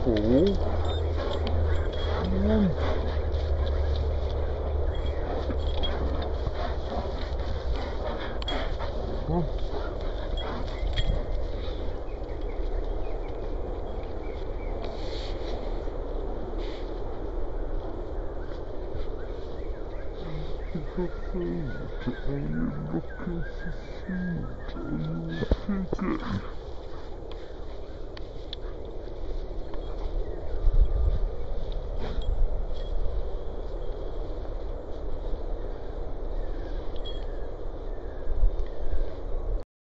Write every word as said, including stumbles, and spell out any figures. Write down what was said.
Careful. Come on. Come on. Her phone, are you looking for food? Are you okay?